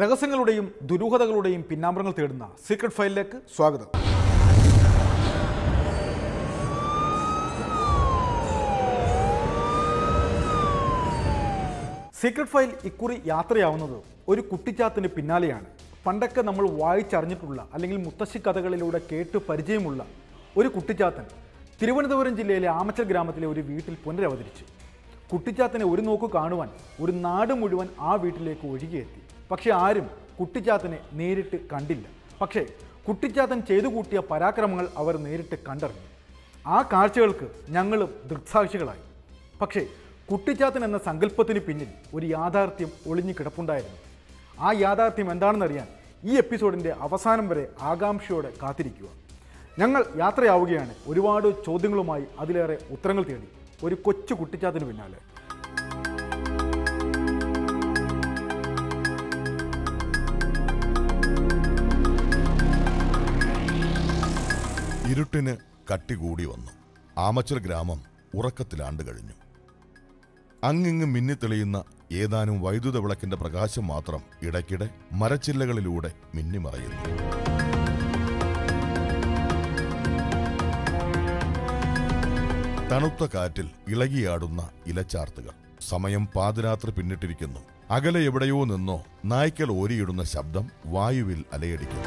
രഹസ്യങ്ങളുടെയും ദുരൂഹതകളുടെയും പിന്നാമ്പറങ്ങൾ തേടുന്ന സീക്രട്ട് ഫയലിലേക്ക് സ്വാഗതം. സീക്രട്ട് ഫയൽ ഇക്കുറി യാത്രയാവുന്നത് ഒരു കുട്ടിച്ചാത്തിന് പിന്നാലെയാണ്. പണ്ടൊക്കെ നമ്മൾ വായിച്ചറിഞ്ഞിട്ടുള്ള അല്ലെങ്കിൽ മുത്തശ്ശി കഥകളിലൂടെ കേട്ട് പരിചയമുള്ള ഒരു കുട്ടിച്ചാത്തൻ തിരുവനന്തപുരം ജില്ലയിലെ ആമച്ചൽ ഗ്രാമത്തിലെ ഒരു വീട്ടിൽ പുനരവതരിച്ചു. കുട്ടിച്ചാത്തനെ ഒരു നോക്ക് കാണുവാൻ ഒരു നാട് മുഴുവൻ ആ വീട്ടിലേക്ക് ഒഴുകിയെത്തി. പക്ഷേ ആരും കുട്ടിച്ചാത്തനെ നേരിട്ട് കണ്ടില്ല. പക്ഷേ കുട്ടിച്ചാത്തൻ ചെയ്തു കൂട്ടിയ പരാക്രമങ്ങൾ അവർ നേരിട്ട് കണ്ടറിഞ്ഞു. ആ കാഴ്ചകൾക്ക് ഞങ്ങളും ദൃക്സാക്ഷികളായി. പക്ഷേ കുട്ടിച്ചാത്തൻ എന്ന സങ്കല്പത്തിന് പിന്നിൽ ഒരു യാഥാർത്ഥ്യം ഒളിഞ്ഞു കിടപ്പുണ്ടായിരുന്നു. ആ യാഥാർത്ഥ്യം എന്താണെന്നറിയാൻ ഈ എപ്പിസോഡിൻ്റെ അവസാനം വരെ ആകാംക്ഷയോടെ കാത്തിരിക്കുക. ഞങ്ങൾ യാത്രയാവുകയാണ് ഒരുപാട് ചോദ്യങ്ങളുമായി, അതിലേറെ ഉത്തരങ്ങൾ തേടി ഒരു കൊച്ചു കുട്ടിച്ചാത്തിന് പിന്നാലെ. ഇരുട്ടിന് കട്ടികൂടി വന്നു. ആമച്ചൽ ഗ്രാമം ഉറക്കത്തിലാണ്ട് കഴിഞ്ഞു. അങ്ങിങ്ങ് മിന്നിത്തെളിയുന്ന ഏതാനും വൈദ്യുത വിളക്കിന്റെ പ്രകാശം മാത്രം ഇടയ്ക്കിടെ മരച്ചില്ലകളിലൂടെ മിന്നിമറയുന്നു. തണുത്ത കാറ്റിൽ ഇളകിയാടുന്ന ഇലച്ചാർത്തുകൾ. സമയം പാതിരാത്രി പിന്നിട്ടിരിക്കുന്നു. അകലെ എവിടെയോ നിന്നോ നായ്ക്കൾ ഓരിയിടുന്ന ശബ്ദം വായുവിൽ അലയടിക്കുന്നു.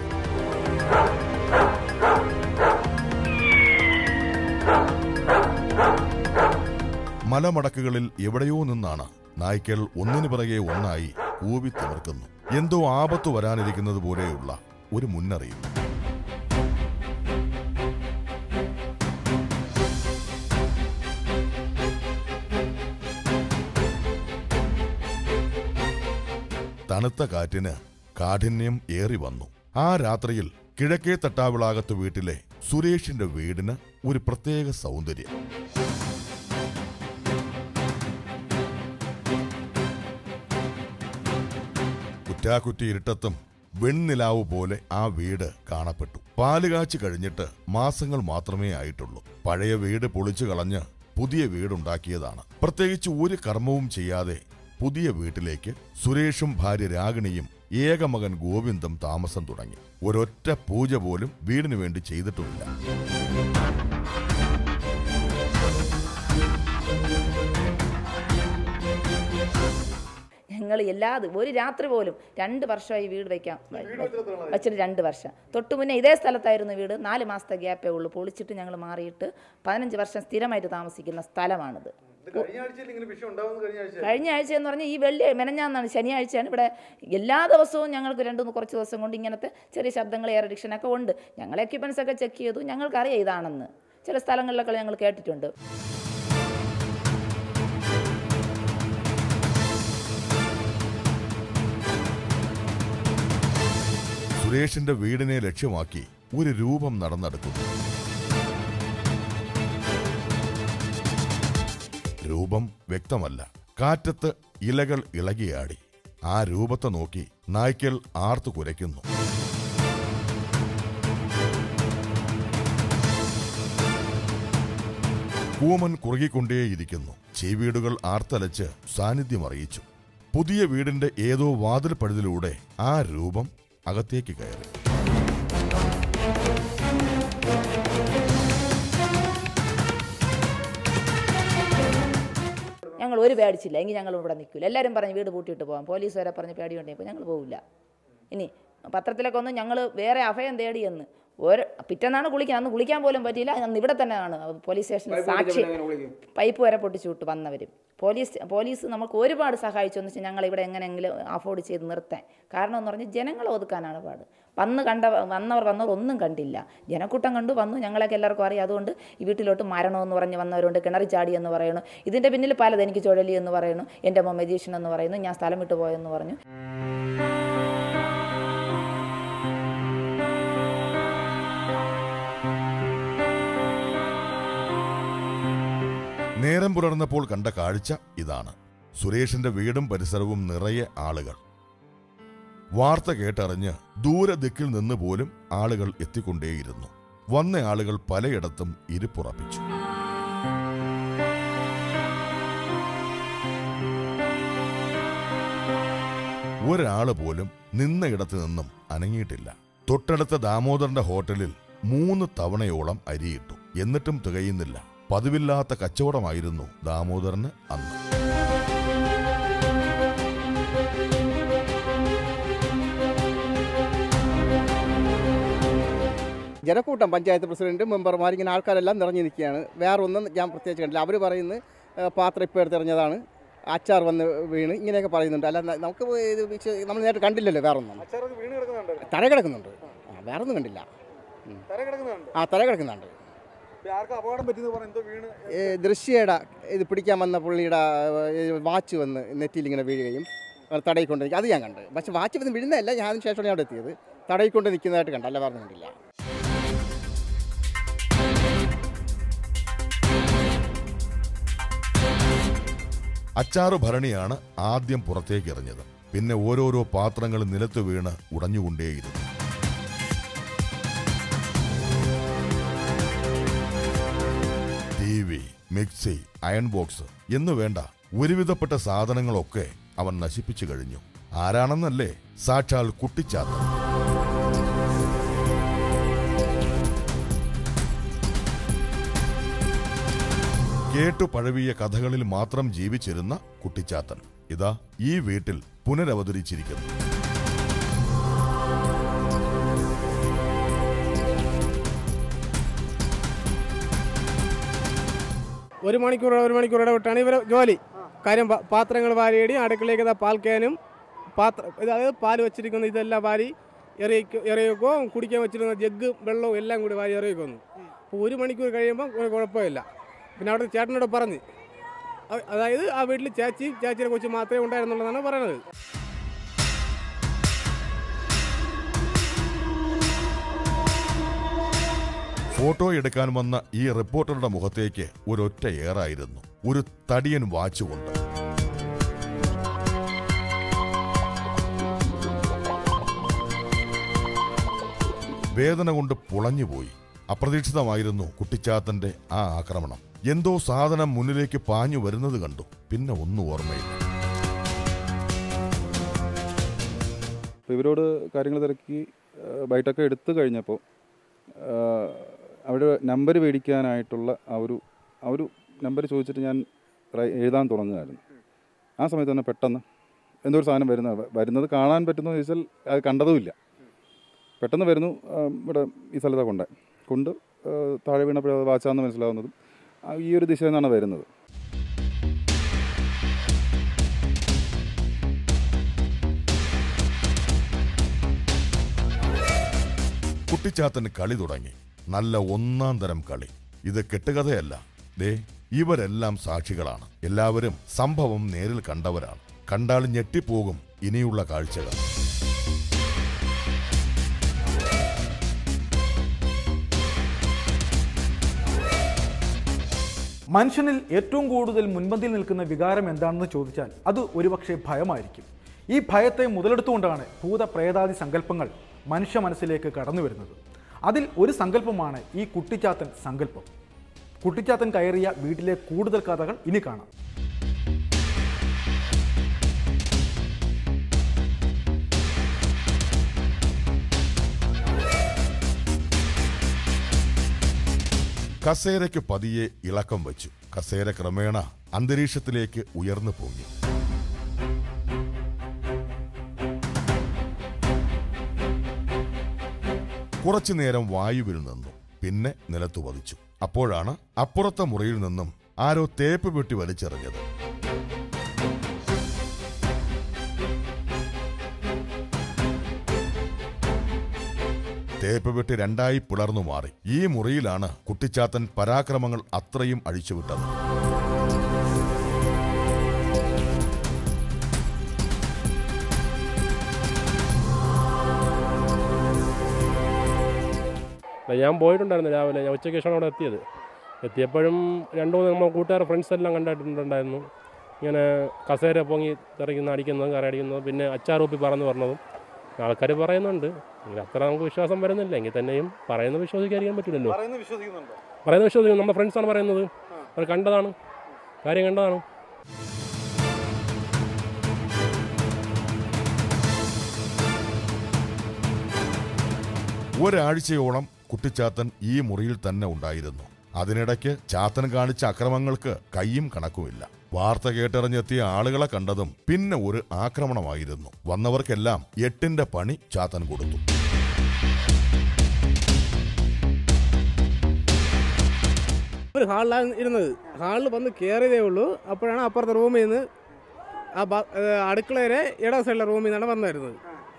മലമടക്കുകളിൽ എവിടെയോ നിന്നാണ് നായ്ക്കൾ ഒന്നിനു പിറകെ ഒന്നായി കൂവി തിമിർക്കുന്നു. എന്തോ ആപത്തു വരാനിരിക്കുന്നത് പോലെയുള്ള ഒരു മുന്നറിയിപ്പ്. തണുത്ത കാറ്റിന് കാഠിന്യം ഏറി വന്നു. ആ രാത്രിയിൽ കിഴക്കേ തട്ടാവിളാകത്ത് വീട്ടിലെ സുരേഷിന്റെ വീടിന് ഒരു പ്രത്യേക സൗന്ദര്യം. കുറ്റാക്കുറ്റി ഇരുട്ടത്തും വെണ്ണിലാവ് പോലെ ആ വീട് കാണപ്പെട്ടു. പാലുകാച്ചി കഴിഞ്ഞിട്ട് മാസങ്ങൾ മാത്രമേ ആയിട്ടുള്ളൂ. പഴയ വീട് പൊളിച്ചു കളഞ്ഞ് പുതിയ വീടുണ്ടാക്കിയതാണ്. പ്രത്യേകിച്ച് ഒരു കർമ്മവും ചെയ്യാതെ പുതിയ വീട്ടിലേക്ക് സുരേഷും ഭാര്യ രാഗിണിയും ഏകമകൻ ഗോവിന്ദും താമസം തുടങ്ങി. ഒരൊറ്റ പൂജ പോലും വീടിനു വേണ്ടി ചെയ്തിട്ടുമില്ല. ഞങ്ങൾ ഒരു രാത്രി പോലും 2 വർഷമായി വീട് വയ്ക്കാൻ വച്ചിട്ട് 2 വർഷം. തൊട്ടു മുന്നേ ഇതേ സ്ഥലത്തായിരുന്നു വീട്. 4 മാസത്തെ ഗ്യാപ്പേ ഉള്ളൂ. പൊളിച്ചിട്ട് ഞങ്ങൾ മാറിയിട്ട് 15 വർഷം സ്ഥിരമായിട്ട് താമസിക്കുന്ന സ്ഥലമാണിത്. കഴിഞ്ഞ ആഴ്ച എന്ന് പറഞ്ഞാൽ ഈ മെനഞ്ഞാന്നാണ്, ശനിയാഴ്ചയാണ്. ഇവിടെ എല്ലാ ദിവസവും ഞങ്ങൾക്ക് കുറച്ച് ദിവസം കൊണ്ട് ഇങ്ങനത്തെ ചെറിയ ശബ്ദങ്ങൾ, എയർ അഡിക്ഷനൊക്കെ ഉണ്ട്. ഞങ്ങൾ എക്യുപ്മെൻറ്റ്സ് ഒക്കെ ചെക്ക് ചെയ്തു. ഞങ്ങൾക്കറിയാം ഇതാണെന്ന്. ചില സ്ഥലങ്ങളിലൊക്കെ ഞങ്ങൾ കേട്ടിട്ടുണ്ട്. സുരേഷിന്റെ വീടിനെ ലക്ഷ്യമാക്കി ഒരു രൂപം നടന്നെടുക്കുന്നു. രൂപം വ്യക്തമല്ല. കാറ്റത്ത് ഇലകൾ ഇളകിയാടി. ആ രൂപത്തെ നോക്കി നായ്ക്കൾ ആർത്തു കുരയ്ക്കുന്നു. കൂമൻ കുറുകിക്കൊണ്ടേയിരിക്കുന്നു. ചീവീടുകൾ ആർത്തലച്ച് സാന്നിധ്യം അറിയിച്ചു. പുതിയ വീടിന്റെ ഏതോ വാതിൽ പഴുതിലൂടെ ആ രൂപം അകത്തേക്ക് കയറി. ഞങ്ങൾ ഒരു പേടിച്ചില്ല. എങ്കിൽ ഞങ്ങൾ ഇവിടെ നിൽക്കില്ല. എല്ലാവരും പറഞ്ഞ് വീട് പൂട്ടിയിട്ട് പോകാം. പോലീസ് വരെ പറഞ്ഞ് പേടിയുണ്ടെങ്കിൽ ഞങ്ങൾ പോകില്ല. ഇനി പത്രത്തിലൊക്കെ ഒന്ന് ഞങ്ങൾ വേറെ അഭയം തേടിയെന്ന്. പിറ്റേന്നാണ് കുളിക്കാൻ. അന്ന് കുളിക്കാൻ പോലും പറ്റിയില്ല. അന്ന് ഇവിടെ തന്നെയാണ് പോലീസ് സ്റ്റേഷനിൽ സാക്ഷി. പൈപ്പ് വരെ പൊട്ടിച്ചു വിട്ട് വന്നവരും. പോലീസ് നമുക്ക് ഒരുപാട് സഹായിച്ചു എന്ന് വെച്ചാൽ ഞങ്ങളിവിടെ എങ്ങനെയെങ്കിലും അഫോർഡ് ചെയ്ത് നിർത്താൻ. കാരണം എന്ന് പറഞ്ഞാൽ ജനങ്ങളെ ഒതുക്കാനാണ് പാട്. വന്നവർ ഒന്നും കണ്ടില്ല. ജനക്കൂട്ടം കണ്ടു വന്നു. ഞങ്ങളൊക്കെ എല്ലാവർക്കും അറിയാം. അതുകൊണ്ട് ഈ വീട്ടിലോട്ട് മരണമെന്ന് പറഞ്ഞ് വന്നവരുണ്ട്. കിണറി ചാടി എന്ന് പറയുന്നു. ഇതിൻ്റെ പിന്നിൽ പലത്. എനിക്ക് ചുഴലി എന്ന് പറയുന്നു. എൻ്റെ അമ്മ മെജീഷ്യൻ എന്ന് പറയുന്നു. ഞാൻ സ്ഥലം വിട്ടു പോയെന്ന് പറഞ്ഞു. നേരം പുലർന്നപ്പോൾ കണ്ട കാഴ്ച ഇതാണ്. സുരേഷിന്റെ വീടും പരിസരവും നിറയെ ആളുകൾ. വാർത്ത കേട്ടറിഞ്ഞ് ദൂരദിക്കിൽ നിന്ന് പോലും ആളുകൾ എത്തിക്കൊണ്ടേയിരുന്നു. വന്ന ആളുകൾ പലയിടത്തും ഇരിപ്പുറപ്പിച്ചു. ഒരാള് പോലും നിന്നയിടത്ത് നിന്നും അനങ്ങിയിട്ടില്ല. തൊട്ടടുത്ത ദാമോദരന്റെ ഹോട്ടലിൽ 3 തവണയോളം അരിയിട്ടു. എന്നിട്ടും തികയുന്നില്ല. പതിവില്ലാത്ത കച്ചവടമായിരുന്നു ദാമോദരന് അന്ന്. ജനക്കൂട്ടം, പഞ്ചായത്ത് പ്രസിഡന്റ്, മെമ്പർമാർ, ഇങ്ങനെ ആൾക്കാരെല്ലാം നിറഞ്ഞു നിൽക്കുകയാണ്. വേറൊന്നും ഞാൻ പ്രത്യേകിച്ച് കണ്ടില്ല. അവർ പറയുന്നത് പാത്രം ഇപ്പോൾ എടുത്തെറിഞ്ഞതാണ്, അച്ചാർ വന്ന് വീണ്, ഇങ്ങനെയൊക്കെ പറയുന്നുണ്ട്. അല്ല, നമുക്ക് നമ്മൾ നേരിട്ട് കണ്ടില്ലല്ലോ. വേറൊന്നും തറ കിടക്കുന്നുണ്ട്. വേറൊന്നും കണ്ടില്ല. തറ കിടക്കുന്നുണ്ട്. ദൃശ്യയുടെ ഇത് പിടിക്കാൻ വന്ന പുള്ളിയുടെ വാച്ച് വന്ന് നെറ്റിയിൽ ഇങ്ങനെ വീഴുകയും തടയിക്കൊണ്ട് നിൽക്കുക, അത് ഞാൻ കണ്ട്. പക്ഷെ വാച്ച് വന്ന് വീഴുന്നതല്ല, ഞാൻ അതിന് ശേഷമാണ് ഞാൻ അവിടെ എത്തിയത്. തടയിക്കൊണ്ട് നിൽക്കുന്നതായിട്ട് കണ്ട, അല്ല വേറെ കണ്ടില്ല. അച്ചാറ് ഭരണിയാണ് ആദ്യം പുറത്തേക്ക് എറിഞ്ഞത്. പിന്നെ ഓരോരോ പാത്രങ്ങൾ നിലത്ത് വീണ് ഉടഞ്ഞുകൊണ്ടേയിരുന്നു. TV, മിക്സി, അയൺ ബോക്സ് എന്നു വേണ്ട ഒരുവിധപ്പെട്ട സാധനങ്ങളൊക്കെ അവൻ നശിപ്പിച്ചു കഴിഞ്ഞു. ആരാണെന്നല്ലേ? സാക്ഷാൽ കുട്ടിച്ചാത്തൻ. കേട്ടു പഴവിയ കഥകളിൽ മാത്രം ജീവിച്ചിരുന്ന കുട്ടിച്ചാത്തൻ ഇതാ ഈ വീട്ടിൽ പുനരവതരിച്ചിരിക്കുന്നു. ഒരു മണിക്കൂർ ഇടവിട്ടാണ് ഇവരെ ജോലി. കാര്യം പാത്രങ്ങൾ വാരിയടി, അടുക്കളയിലേക്ക് പാൽ ക്യാനും അതായത് പാൽ വെച്ചിരിക്കുന്ന ഇതെല്ലാം വാരി എറിയിക്കോ, കുടിക്കാൻ വെച്ചിരുന്ന ജഗ് വെള്ളവും എല്ലാം കൂടി വാരി എറിയിക്കുന്നു. അപ്പോൾ 1 മണിക്കൂർ കഴിയുമ്പോൾ ഒരു കുഴപ്പമില്ല. പിന്നെ അവിടെ ചേട്ടനോട് പറഞ്ഞ്, അതായത് ആ വീട്ടിൽ ചേച്ചിയെ കൊച്ചു മാത്രമേ ഉണ്ടായിരുന്നുള്ളതാണ് പറയുന്നത്. ഫോട്ടോ എടുക്കാൻ വന്ന ഈ റിപ്പോർട്ടറുടെ മുഖത്തേക്ക് ഒരൊറ്റ ഏറായിരുന്നു. ഒരു തടിയൻ വാച്ചുകൊണ്ട്. വേദന കൊണ്ട് പുളഞ്ഞുപോയി. അപ്രതീക്ഷിതമായിരുന്നു കുട്ടിച്ചാത്തന്റെ ആ ആക്രമണം. എന്തോ സാധനം മുന്നിലേക്ക് പാഞ്ഞു വരുന്നത് കണ്ടു. പിന്നെ ഒന്നും ഓർമ്മയില്ല. ഇവരോട് കാര്യങ്ങൾ തിരക്കി ബൈറ്റൊക്കെ എടുത്തു കഴിഞ്ഞപ്പോൾ അവിടെ നമ്പർ മേടിക്കാനായിട്ടുള്ള ആ ഒരു നമ്പർ ചോദിച്ചിട്ട് ഞാൻ എഴുതാൻ തുടങ്ങുകയായിരുന്നു. ആ സമയത്ത് തന്നെ പെട്ടെന്ന് എന്തോ ഒരു സാധനം വരുന്നത് കാണാൻ പറ്റുന്നതെന്ന് ചോദിച്ചാൽ അത് കണ്ടതുമില്ല. പെട്ടെന്ന് വരുന്നു. ഇവിടെ ഈ സ്ഥലത്താണ് കൊണ്ട് താഴെ വീണപ്പോൾ അത് വാച്ചാന്ന് മനസ്സിലാവുന്നതും ഈ ഒരു ദിശയിൽ നിന്നാണ് വരുന്നത്. കുട്ടിച്ചാത്തന് കളി തുടങ്ങി. നല്ല 1-ാം തരം കളി. ഇത് കെട്ടുകഥയല്ല. ദേ ഇവരെല്ലാം സാക്ഷികളാണ്. എല്ലാവരും സംഭവം നേരിൽ കണ്ടവരാണ്. കണ്ടാൽ ഞെട്ടിപ്പോകും ഇനിയുള്ള കാഴ്ചകൾ. മനുഷ്യനിൽ ഏറ്റവും കൂടുതൽ മുൻപന്തിയിൽ നിൽക്കുന്ന വികാരം എന്താണെന്ന് ചോദിച്ചാൽ അത് ഒരുപക്ഷെ ഭയമായിരിക്കും. ഈ ഭയത്തെ മുതലെടുത്തുകൊണ്ടാണ് ഭൂതപ്രേതാദി സങ്കല്പങ്ങൾ മനുഷ്യ മനസ്സിലേക്ക് കടന്നു വരുന്നത്. അതിൽ ഒരു സങ്കല്പമാണ് ഈ കുട്ടിച്ചാത്തൻ സങ്കല്പം. കുട്ടിച്ചാത്തൻ കയറിയ വീട്ടിലെ കൂടുതൽ കഥകൾ ഇനി കാണാം. കസേരയ്ക്ക് പതിയെ ഇളക്കം വച്ചു. കസേര ക്രമേണ അന്തരീക്ഷത്തിലേക്ക് ഉയർന്നു പൊങ്ങി. കുറച്ചുനേരം വായുവിൽ നിന്നു. പിന്നെ നിലത്തു പതിച്ചു. അപ്പോഴാണ് അപ്പുറത്തെ മുറിയിൽ നിന്നും ആരോ തേപ്പ് പെട്ടി വലിച്ചെറിഞ്ഞത്. തേപ്പ് പെട്ടി 2ആയി പിളർന്നു മാറി. ഈ മുറിയിലാണ് കുട്ടിച്ചാത്തൻ പരാക്രമങ്ങൾ അത്രയും അഴിച്ചുവിട്ടത്. ഞാൻ പോയിട്ടുണ്ടായിരുന്നു രാവിലെ. ഞാൻ ഉച്ചയ്ക്ക് ശേഷമാണ് അവിടെ എത്തിയപ്പോഴും 2-3 നമ്മൾ കൂട്ടുകാർ ഫ്രണ്ട്സ് എല്ലാം കണ്ടിട്ടുണ്ടായിരുന്നു. ഇങ്ങനെ കസേര പൊങ്ങി തെറിക്കുന്ന, അടിക്കുന്നതും കറയടിക്കുന്നതും പിന്നെ അച്ചാറൂപ്പി പറന്ന് പറഞ്ഞതും ആൾക്കാർ പറയുന്നുണ്ട്. ഇങ്ങനെ അത്ര നമുക്ക് വിശ്വാസം വരുന്നില്ല. എങ്കിൽ തന്നെയും പറയുന്നത് വിശ്വസിക്കാതിരിക്കാൻ പറ്റില്ലല്ലോ. പറയുന്നത് വിശ്വസിക്കുന്നു. നമ്മുടെ ഫ്രണ്ട്സാണ് പറയുന്നത്. അവർ കണ്ടതാണ്, കാര്യം കണ്ടതാണ്. ഒരാഴ്ചയോളം കുട്ടിച്ചാത്തൻ ഈ മുറിയിൽ തന്നെ ഉണ്ടായിരുന്നു. അതിനിടയ്ക്ക് ചാത്തൻ കാണിച്ച അക്രമങ്ങൾക്ക് കയ്യും കണക്കുമില്ല. വാർത്ത കേട്ടറിഞ്ഞെത്തിയ ആളുകളെ കണ്ടതും പിന്നെ ഒരു ആക്രമണമായിരുന്നു. വന്നവർക്കെല്ലാം 8ന്റെ പണി ചാത്തൻ കൊടുത്തു. ഒരു ഹാളിലാണ് ഇരുന്നത്. ഹാളിൽ വന്ന് കയറിയതേ ഉള്ളൂ. അപ്പോഴാണ് അപ്പുറത്തെ റൂമിൽ നിന്ന് അടുക്കളയുടെ ഇട സൈഡിലെ റൂമിൽ നിന്നാണ് വന്നായിരുന്നത്.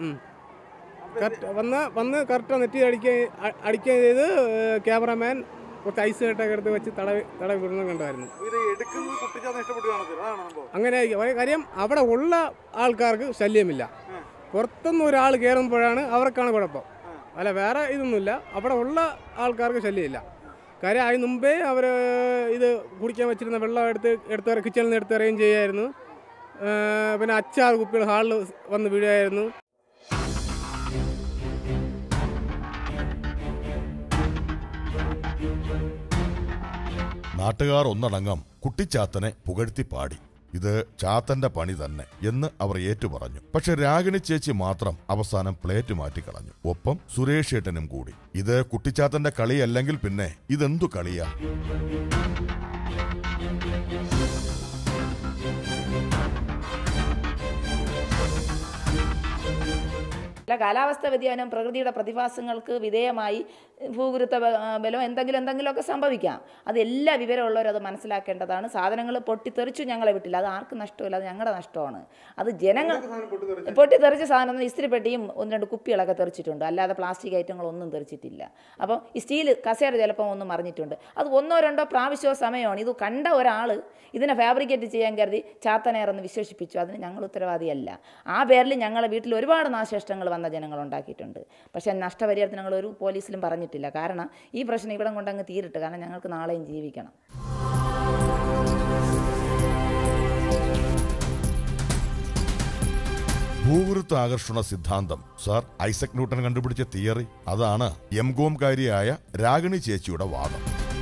വന്ന് കറക്റ്റ് നെറ്റി അടിക്കുകയും ചെയ്ത് ക്യാമറാമാൻ കുറച്ച് ഐസ് കെട്ടൊക്കെ എടുത്ത് വെച്ച് തടവി വിടുന്നത് കണ്ടായിരുന്നു. അങ്ങനെ കാര്യം അവിടെ ഉള്ള ആൾക്കാർക്ക് ശല്യമില്ല. പുറത്തുനിന്ന് ഒരാൾ കയറുമ്പോഴാണ് അവർക്കാണ് കുഴപ്പം. അല്ല, വേറെ ഇതൊന്നുമില്ല. അവിടെ ഉള്ള ആൾക്കാർക്ക് ശല്യമില്ല. കാര്യം അതിന് മുമ്പേ അവർ ഇത് കുടിക്കാൻ വെച്ചിരുന്ന വെള്ളം എടുത്ത് കിച്ചണിൽ നിന്ന് എടുത്ത് എറിയുകയും ചെയ്യായിരുന്നു. പിന്നെ അച്ചാർ കുപ്പികൾ ഹാളിൽ വന്ന് വീഴുമായിരുന്നു. നാട്ടുകാർ ഒന്നടങ്കം കുട്ടിച്ചാത്തനെ പുകഴ്ത്തി പാടി. ഇത് ചാത്തന്റെ പണി തന്നെ എന്ന് അവർ ഏറ്റുപറഞ്ഞു. പക്ഷെ രാഗിണി ചേച്ചി മാത്രം അവസാനം പ്ലേറ്റ് മാറ്റിക്കളഞ്ഞു. ഒപ്പം സുരേഷ് ഏട്ടനും കൂടി. ഇത് കുട്ടിച്ചാത്തന്റെ കളിയല്ലെങ്കിൽ പിന്നെ ഇതെന്തു കളിയാ? അല്ല, കാലാവസ്ഥ വ്യതിയാനം പ്രകൃതിയുടെ പ്രതിഭാസങ്ങൾക്ക് വിധേയമായി ഭൂഗുരുത്വ ബലം എന്തെങ്കിലുമൊക്കെ സംഭവിക്കാം. അത് എല്ലാ വിവരമുള്ളവരും അത് മനസ്സിലാക്കേണ്ടതാണ്. സാധനങ്ങൾ പൊട്ടിത്തെറിച്ചു ഞങ്ങളെ വിട്ടില്ല. അത് ആർക്കും നഷ്ടമില്ല, അത് ഞങ്ങളുടെ നഷ്ടമാണ്. അത് ജനങ്ങൾ പൊട്ടിത്തെറിച്ച സാധനം ഇസ്തിരിപ്പെട്ടിയും 1-2 കുപ്പികളൊക്കെ തെറിച്ചിട്ടുണ്ട്. അല്ലാതെ പ്ലാസ്റ്റിക് ഐറ്റങ്ങളൊന്നും തെറിച്ചിട്ടില്ല. അപ്പം ഈ സ്റ്റീൽ കസേര ചിലപ്പോൾ ഒന്നും മറിഞ്ഞിട്ടുണ്ട്. അത് 1-2 പ്രാവശ്യമോ സമയമാണ്. ഇത് കണ്ട ഒരാൾ ഇതിനെ ഫാബ്രിക്കേറ്റ് ചെയ്യാൻ കരുതി ചാത്തനേറെന്ന് വിശേഷിപ്പിച്ചു. അതിന് ഞങ്ങൾ ഉത്തരവാദിയല്ല. ആ പേരിൽ ഞങ്ങളെ വീട്ടിൽ ഒരുപാട് നാശനഷ്ടങ്ങൾ വന്ന ജനങ്ങൾ ഉണ്ടാക്കിയിട്ടുണ്ട്. പക്ഷേ നഷ്ടപരിഹാരത്തിന് ഞങ്ങൾ ഒരു പോലീസിലും പറഞ്ഞിട്ടില്ല. കാരണം ഈ പ്രശ്നം ഇവിടെ കൊണ്ടങ്ങ് തീരിട്ട്. കാരണം ഞങ്ങൾക്ക് നാളെയും ജീവിക്കണം. ഭൂഗുരുത്വ ആകർഷണ സിദ്ധാന്തം സർ ഐസക് ന്യൂട്ടൻ കണ്ടുപിടിച്ച തിയറി. അതാണ് എംകോംകാരിയായ രാഗിണി ചേച്ചിയുടെ വാദം.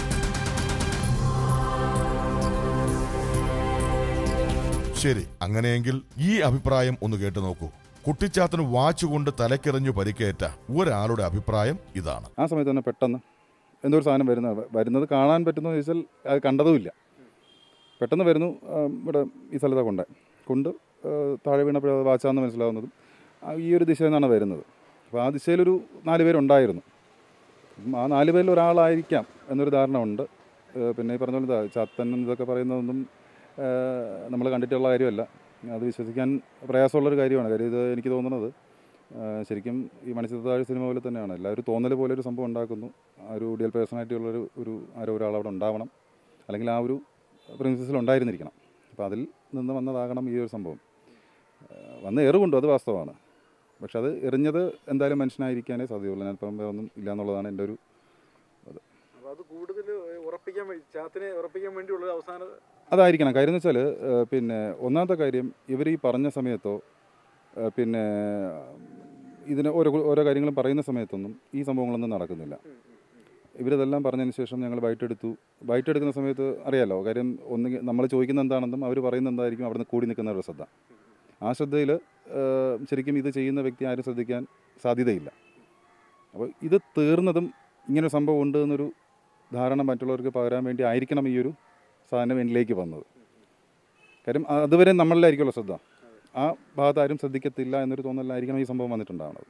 ശരി, അങ്ങനെയെങ്കിൽ ഈ അഭിപ്രായം ഒന്ന് കേട്ടു നോക്കൂ. കുട്ടിച്ചാത്തന് വാച്ചുകൊണ്ട് തലക്കെറിഞ്ഞു പരിക്കേറ്റ ഒരാളുടെ അഭിപ്രായം ഇതാണ്. ആ സമയത്ത് തന്നെ പെട്ടെന്ന് എന്തോ ഒരു സാധനം വരുന്നത് കാണാൻ പറ്റുന്ന ചോദിച്ചാൽ അത് കണ്ടതുമില്ല. പെട്ടെന്ന് വരുന്നു. ഇവിടെ ഈ സ്ഥലത്താണ് കൊണ്ട് താഴെ വീണപ്പോൾ അത് വാച്ചാന്ന് മനസ്സിലാവുന്നതും ഈ ഒരു ദിശയിൽ നിന്നാണ് വരുന്നത്. അപ്പോൾ ആ ദിശയിലൊരു 4 പേരുണ്ടായിരുന്നു. ആ 4 പേരിൽ ഒരാളായിരിക്കാം എന്നൊരു ധാരണ ഉണ്ട്. പിന്നെ ഈ പറഞ്ഞ പോലെ ചാത്തൻ ഇതൊക്കെ പറയുന്നതൊന്നും നമ്മൾ കണ്ടിട്ടുള്ള കാര്യമല്ല. അത് വിശ്വസിക്കാൻ പ്രയാസമുള്ളൊരു കാര്യമാണ്. കാര്യം ഇത് എനിക്ക് തോന്നുന്നത് ശരിക്കും ഈ മണിച്ചിത്രത്താഴ് സിനിമ പോലെ തന്നെയാണ്. എല്ലാവരും തോന്നൽ പോലെ ഒരു സംഭവം ഉണ്ടാക്കുന്നു. ആ ഒരു റിയൽ പേഴ്സണാലിറ്റി ഉള്ളൊരു ഒരാൾ അവിടെ ഉണ്ടാവണം, അല്ലെങ്കിൽ ആ ഒരു പ്രിൻസിസിൽ ഉണ്ടായിരുന്നിരിക്കണം. അപ്പോൾ അതിൽ നിന്ന് വന്നതാകണം ഈ ഒരു സംഭവം. വന്ന് എറിവുണ്ടോ, അത് വാസ്തവമാണ്. പക്ഷെ അത് എറിഞ്ഞത് എന്തായാലും മനുഷ്യനായിരിക്കാനേ സാധ്യതയുള്ളൂ. ഞാനിപ്പം ഒന്നും ഇല്ല എന്നുള്ളതാണ് എൻ്റെ ഒരു അത് കൂടുതൽ ഉറപ്പിക്കാൻ വേണ്ടിയുള്ള അവസാന അതായിരിക്കണം. കാര്യം എന്ന് വെച്ചാൽ പിന്നെ ഒന്നാമത്തെ കാര്യം, ഇവർ ഈ പറഞ്ഞ സമയത്തോ പിന്നെ ഇതിന് ഓരോ കാര്യങ്ങളും പറയുന്ന സമയത്തൊന്നും ഈ സംഭവങ്ങളൊന്നും നടക്കുന്നില്ല. ഇവരിതെല്ലാം പറഞ്ഞതിന് ശേഷം ഞങ്ങൾ ബൈറ്റെടുക്കുന്ന സമയത്ത് അറിയാമല്ലോ. കാര്യം നമ്മൾ ചോദിക്കുന്ന എന്താണെന്നും അവർ പറയുന്ന എന്തായിരിക്കും അവിടെ നിന്ന് കൂടി നിൽക്കുന്നവരുടെ ശ്രദ്ധ. ആ ശ്രദ്ധയിൽ ശരിക്കും ഇത് ചെയ്യുന്ന വ്യക്തി ആരും ശ്രദ്ധിക്കാൻ സാധ്യതയില്ല. അപ്പോൾ ഇത് തീർന്നതും ഇങ്ങനൊരു സംഭവം ഉണ്ട് എന്നൊരു ധാരണ മറ്റുള്ളവർക്ക് പകരാൻ വേണ്ടി ആയിരിക്കണം ഈ ഒരു സാധനം എന്നിലേക്ക് വന്നത്. കാര്യം അതുവരെ നമ്മളിലായിരിക്കുമല്ലോ ശ്രദ്ധ. ആ ഭാഗത്ത് ആരും ശ്രദ്ധിക്കത്തില്ല എന്നൊരു തോന്നലായിരിക്കണം ഈ സംഭവം വന്നിട്ടുണ്ടാവുന്നത്.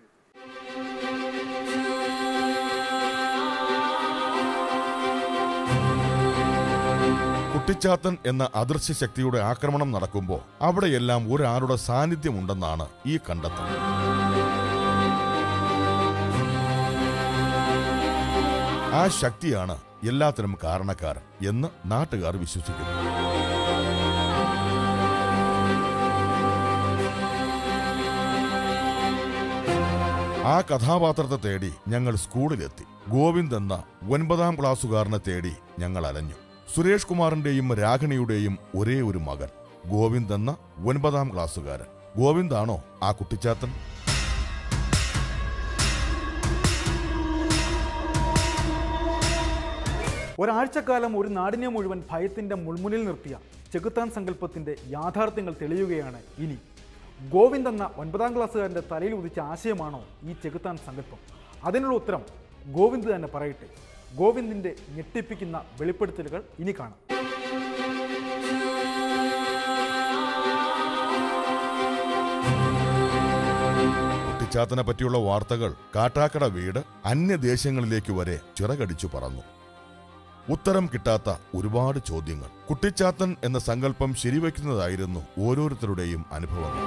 കുട്ടിച്ചാത്തൻ എന്ന അദൃശ്യ ശക്തിയുടെ ആക്രമണം നടക്കുമ്പോൾ അവിടെയെല്ലാം ഒരാളുടെ സാന്നിധ്യമുണ്ടെന്നാണ് ഈ കണ്ടെത്തൽ. ആ ശക്തിയാണ് എല്ലാത്തിനും കാരണക്കാരൻ എന്ന് നാട്ടുകാർ വിശ്വസിക്കുന്നു. ആ കഥാപാത്രത്തെ തേടി ഞങ്ങൾ സ്കൂളിലെത്തി. ഗോവിന്ദ് എന്ന 9ാം ക്ലാസ്സുകാരനെ തേടി ഞങ്ങൾ അലഞ്ഞു. സുരേഷ് കുമാറിന്റെയും രാഗിണിയുടെയും ഒരേ ഒരു മകൻ ഗോവിന്ദ് എന്ന 9ാം ക്ലാസ്സുകാരൻ. ഗോവിന്ദാണോ ആ കുട്ടിച്ചാത്തൻ? ഒരാഴ്ചക്കാലം ഒരു നാടിനെ മുഴുവൻ ഭയത്തിൻ്റെ മുൾമുനിൽ നിർത്തിയ ചെകുത്താൻ സങ്കല്പത്തിൻ്റെ യാഥാർത്ഥ്യങ്ങൾ തെളിയുകയാണ് ഇനി. ഗോവിന്ദ് എന്ന 9ാം ക്ലാസ്സുകാരൻ്റെ തലയിൽ ഉദിച്ച ആശയമാണോ ഈ ചെകുത്താൻ സങ്കല്പം? അതിനുള്ള ഉത്തരം ഗോവിന്ദ് തന്നെ പറയട്ടെ. ഗോവിന്ദിൻ്റെ ഞെട്ടിപ്പിക്കുന്ന വെളിപ്പെടുത്തലുകൾ ഇനി കാണാം. കുട്ടിച്ചാത്തനെ പറ്റിയുള്ള വാർത്തകൾ കാട്ടാക്കട വീട് അന്യദേശങ്ങളിലേക്ക് വരെ ചിറകടിച്ചു പറന്നു. ഉത്തരം കിട്ടാത്ത ഒരുപാട് ചോദ്യങ്ങൾ. കുട്ടിച്ചാത്തൻ എന്ന സങ്കല്പം ശരിവയ്ക്കുന്നതായിരുന്നു ഓരോരുത്തരുടെയും അനുഭവങ്ങൾ.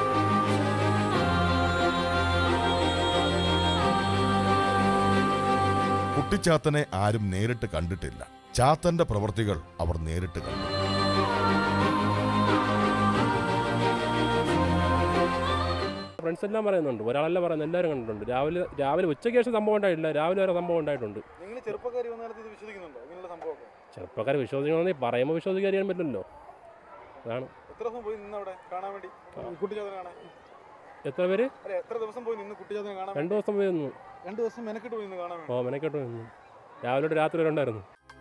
കുട്ടിച്ചാത്തനെ ആരും നേരിട്ട് കണ്ടിട്ടില്ല. ചാത്തന്റെ പ്രവൃത്തികൾ അവർ നേരിട്ട് കണ്ടു. ഫ്രണ്ട്സ് എല്ലാം പറയുന്നുണ്ട്, ഒരാളല്ല പറയുന്നത്, എല്ലാവരും കണ്ടിട്ടുണ്ട്. രാവിലെ ഉച്ചയ്ക്ക് ശേഷം സംഭവം ഉണ്ടായിട്ടില്ല, രാവിലെ വരെ സംഭവം ഉണ്ടായിട്ടുണ്ട്. ചെറുപ്പക്കാർ വിശ്വസിക്കണമെന്ന് പറയുമ്പോൾ വിശ്വസിക്കാൻ പറ്റില്ലല്ലോ. അതാണ്. എത്ര പേര്? 2 ദിവസം പോയി നിന്നു. മെനക്കെട്ട് പോയി നിന്നു. രാവിലെ തൊട്ട് രാത്രി വരെ ഉണ്ടായിരുന്നു.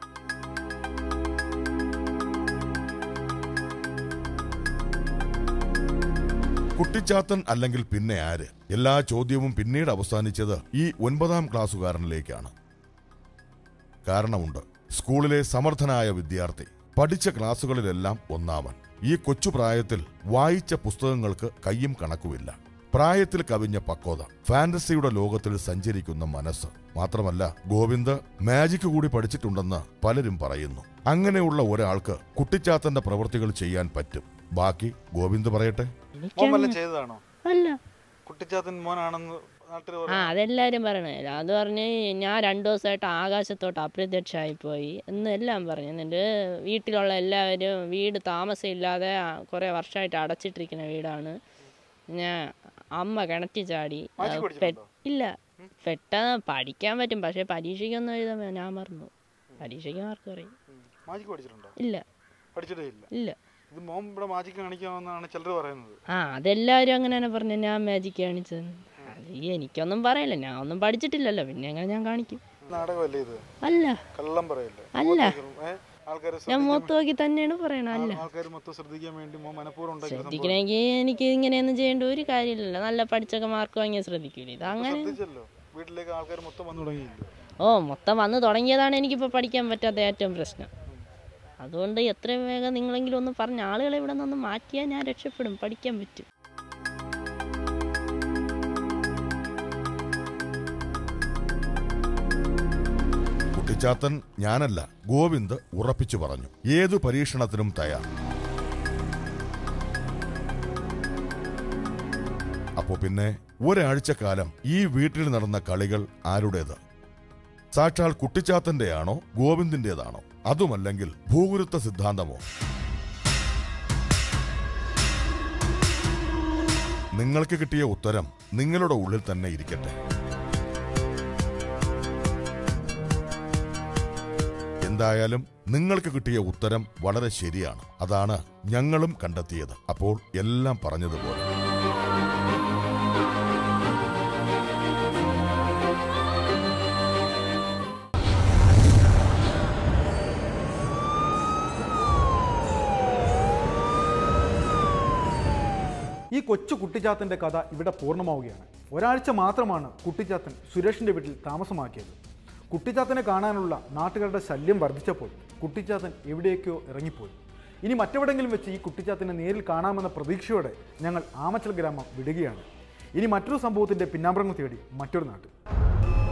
കുട്ടിച്ചാത്തൻ അല്ലെങ്കിൽ പിന്നെ ആര്? എല്ലാ ചോദ്യവും പിന്നീട് അവസാനിച്ചത് ഈ 9ാം ക്ലാസ്സുകാരനിലേക്കാണ്. കാരണമുണ്ട്. സ്കൂളിലെ സമർത്ഥനായ വിദ്യാർത്ഥി, പഠിച്ച ക്ലാസ്സുകളിലെല്ലാം ഒന്നാമൻ. ഈ കൊച്ചുപ്രായത്തിൽ വായിച്ച പുസ്തകങ്ങൾക്ക് കയ്യും കണക്കുമില്ല. പ്രായത്തിൽ കവിഞ്ഞ പക്വത, ഫാന്റസിയുടെ ലോകത്തിൽ സഞ്ചരിക്കുന്ന മനസ്സ്. മാത്രമല്ല, ഗോവിന്ദ് മാജിക് കൂടി പഠിച്ചിട്ടുണ്ടെന്ന് പലരും പറയുന്നു. അങ്ങനെയുള്ള ഒരാൾക്ക് കുട്ടിച്ചാത്തന്റെ പ്രവൃത്തികൾ ചെയ്യാൻ പറ്റും. ബാക്കി ഗോവിന്ദ് പറയട്ടെ. ചെയ്തതാണോ? അല്ല, കുട്ടിച്ചാത്തൻ മോനാണെന്ന് അതെല്ലാരും പറയണേ. അത് പറഞ്ഞ് ഞാൻ 2 ദിവസമായിട്ട് ആകാശത്തോട്ട് അപ്രത്യക്ഷമായി പോയി എന്നെല്ലാം പറഞ്ഞു. എന്നിട്ട് വീട്ടിലുള്ള എല്ലാവരും വീട് താമസമില്ലാതെ കുറേ വർഷമായിട്ട് അടച്ചിട്ടിരിക്കുന്ന വീടാണ്. ഞാൻ അമ്മ കിണറ്റി ചാടി. ഇല്ല, പെട്ടെന്ന് പഠിക്കാൻ പറ്റും, പക്ഷെ പരീക്ഷയ്ക്കൊന്നും എഴുതാൻ ഞാൻ മറന്നു. പരീക്ഷയ്ക്ക് മാർക്ക് പറയും. ഇല്ല, ഇല്ല. അതെല്ലാവരും അങ്ങനെ തന്നെ പറഞ്ഞു, ഞാൻ മാജിക് കാണിച്ചത്. അത് എനിക്കൊന്നും പറയില്ല, ഞാൻ ഒന്നും പഠിച്ചിട്ടില്ലല്ലോ, പിന്നെ എങ്ങനെ ഞാൻ കാണിക്കും? അല്ല, അല്ല, ഞാൻ മുഖത്ത് നോക്കി തന്നെയാണ് പറയണ. അല്ല, ശ്രദ്ധിക്കണമെങ്കിൽ എനിക്ക് ഇങ്ങനെയൊന്നും ചെയ്യേണ്ട ഒരു കാര്യമില്ലല്ലോ. നല്ല പഠിച്ചൊക്കെ മാർക്ക് വാങ്ങിയാൽ ശ്രദ്ധിക്കൂല. ഇത് അങ്ങനെ മൊത്തം വന്ന് തുടങ്ങിയതാണ് എനിക്കിപ്പോൾ പഠിക്കാൻ പറ്റാത്ത ഏറ്റവും പ്രശ്നം. അതുകൊണ്ട് എത്രയും വേഗം നിങ്ങളെങ്കിലും ഒന്ന് പറഞ്ഞ ആളുകളെ ഇവിടെ നിന്ന് മാറ്റിയാൽ ഞാൻ രക്ഷപ്പെടും, പഠിക്കാൻ പറ്റും. കുട്ടിച്ചാത്തൻ ഞാനല്ല, ഗോവിന്ദ് ഉറപ്പിച്ചു പറഞ്ഞു. ഏതു പരീക്ഷണത്തിനും തയ്യാർ. അപ്പോ പിന്നെ ഒരാഴ്ചക്കാലം ഈ വീട്ടിൽ നടന്ന കളികൾ ആരുടേത്? സാക്ഷാൽ കുട്ടിച്ചാത്തന്റെയാണോ ഗോവിന്ദിന്റേതാണോ? അതുമല്ലെങ്കിൽ ഭൂഗുരുത്വ സിദ്ധാന്തമോ? നിങ്ങൾക്ക് കിട്ടിയ ഉത്തരം നിങ്ങളുടെ ഉള്ളിൽ തന്നെ ഇരിക്കട്ടെ. എന്തായാലും നിങ്ങൾക്ക് കിട്ടിയ ഉത്തരം വളരെ ശരിയാണ്. അതാണ് ഞങ്ങളും കണ്ടെത്തിയത്. അപ്പോൾ എല്ലാം പറഞ്ഞതുപോലെ. ഈ കൊച്ചു കുട്ടിച്ചാത്തൻ്റെ കഥ ഇവിടെ പൂർണ്ണമാവുകയാണ്. ഒരാഴ്ച മാത്രമാണ് കുട്ടിച്ചാത്തൻ സുരേഷിൻ്റെ വീട്ടിൽ താമസമാക്കിയത്. കുട്ടിച്ചാത്തനെ കാണാനുള്ള നാട്ടുകാരുടെ ശല്യം വർദ്ധിച്ചപ്പോൾ കുട്ടിച്ചാത്തൻ എവിടേക്കോ ഇറങ്ങിപ്പോയി. ഇനി മറ്റെവിടെങ്കിലും വെച്ച് ഈ കുട്ടിച്ചാത്തനെ നേരിൽ കാണാമെന്ന പ്രതീക്ഷയോടെ ഞങ്ങൾ ആമച്ചൽ ഗ്രാമം വിടുകയാണ്. ഇനി മറ്റൊരു സംഭവത്തിൻ്റെ പിന്നാമ്പുറങ്ങൾ തേടി മറ്റൊരു നാട്ടിൽ.